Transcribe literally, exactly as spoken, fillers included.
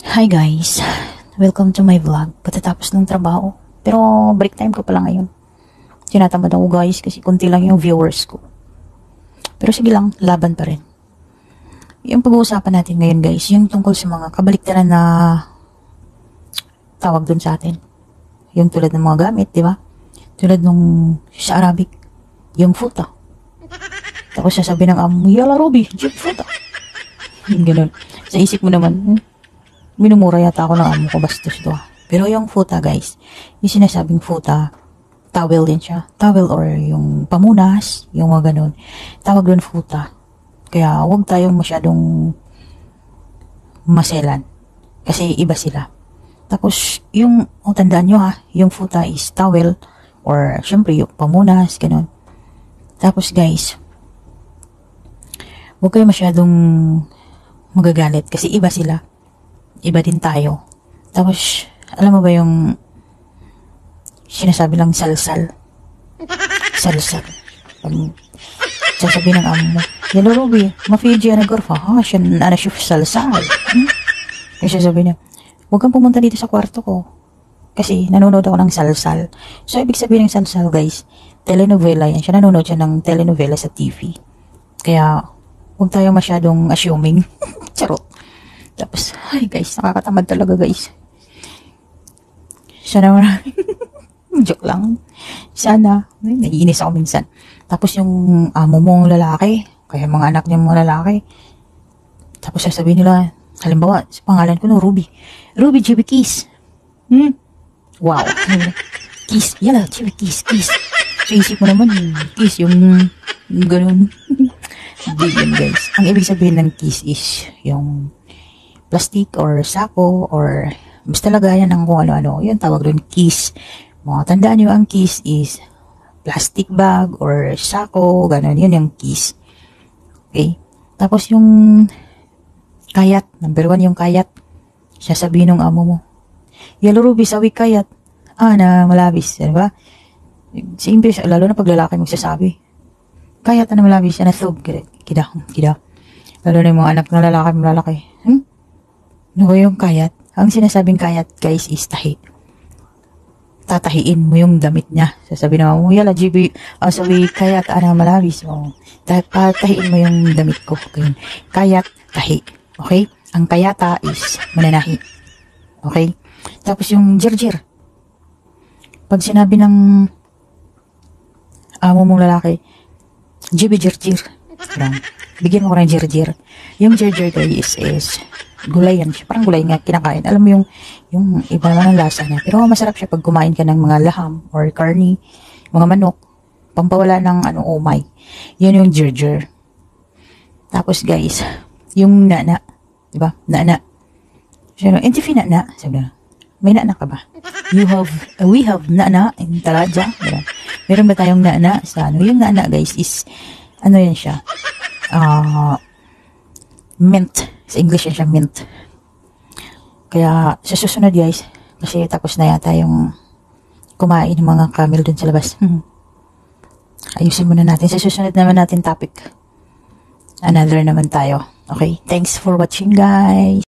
Hi guys, welcome to my vlog. Pagkatapos ng trabaho, pero break time ko pala ngayon. Tinatamad ako guys kasi konti lang yung viewers ko. Pero sige lang, laban pa rin. Yung pag-uusapan natin ngayon guys, yung tungkol sa mga kabaliktaran na tawag dun sa atin. Yung tulad ng mga gamit, di ba? Tulad nung sa Arabic, yung futa. Tapos sasabi ng amo, yala Roby, yung futa. Yung ganun. Sa isip mo naman, hmm, minumura yata ako ng amo ko, bastos to. Pero yung futa guys, yung sinasabing futa, towel din siya. Towel or yung pamunas, yung mga ganun. Tawag doon futa. Kaya huwag tayong masyadong maselan. Kasi iba sila. Tapos, yung, oh, tandaan nyo ha, yung futa is towel or syempre yung pamunas, ganun. Tapos guys, huwag kayo masyadong magagalit kasi iba sila. Iba din tayo. Tapos, alam mo ba yung sinasabi lang salsal? Salsal. Um, sasabi ng amo mo, Yellow Ruby, ma-Fiji na gorfa. Ha, siya na siya salsal. Hmm? Kasi sasabi niya, huwag kang pumunta dito sa kwarto ko. Kasi nanonood ako ng salsal. So, ibig sabihin ng salsal, guys, telenovela yan. Siya nanonood siya ng telenovela sa T V. Kaya, huwag tayo masyadong assuming. Charot. Tapos, ay guys, nakakatamad talaga guys. Sana marami. Joke lang. Sana. Ay, naiinis ako minsan. Tapos yung amo mong lalaki, kaya mga anak niya mga lalaki. Tapos sasabihin nila, halimbawa, sa pangalan ko no, Ruby. Ruby, Chibi Kiss. Hmm? Wow. Kiss. Yala, Chibi Kiss, Kiss. So isip mo naman, kiss, yung, yung ganun. Hindi yun guys. Ang ibig sabihin ng kiss is yung plastic or sako or basta lagayan ng kung ano-ano. Yun tawag doon kiss. Mga tandaan nyo, ang kiss is plastic bag or sako, gano'n. Yun yung kiss. Okay? Tapos yung kayat. Number one yung kayat. Sasabihin ng amo mo, Yellow Ruby, sawi kayat. Ah, na malabis. Diba? Simple, lalo na pag lalaki magsasabi. Kayat na malabis. Yan na thug. Kida. Kida. Lalo na yung mga anak na lalaki malalaki. Hmm? Ano ba yung kayat? Ang sinasabing kayat, guys, is tahi. Tatahiin mo yung damit niya. Sasabihin naman mo, yala, G B, uh, sabi, kayat, ana, malabis. Oh. Tatahiin mo yung damit ko. Okay. Kayat, tahi. Okay? Ang kayata is mananahi. Okay? Tapos yung jirjir. Pag sinabi ng amo mong lalaki, G B, jirjir. Bigyan mo ko ng jirjir. Yung jirjir, guys, is gulay yan. Parang gulay nga kinakain. Alam mo yung, yung iba naman ang lasa niya. Pero masarap siya pag kumain ka ng mga laham or karni, mga manok, pampawala ng ano, umay. Yan yung jirjir. Tapos guys, yung nana, diba? Nana. So, entifi nana, sabi na, may nana ka ba? You have, uh, we have nana in Talaja. Diba? Meron ba tayong nana sa ano? Yung nana guys is, ano yan siya? Ah, uh, mint. Sa English yan siya, mint. Kaya, sa susunod guys, kasi tapos na yata yung kumain ng mga camel dun sa labas. Hmm. Ayusin muna natin. Sa susunod naman natin topic. Another naman tayo. Okay? Thanks for watching guys.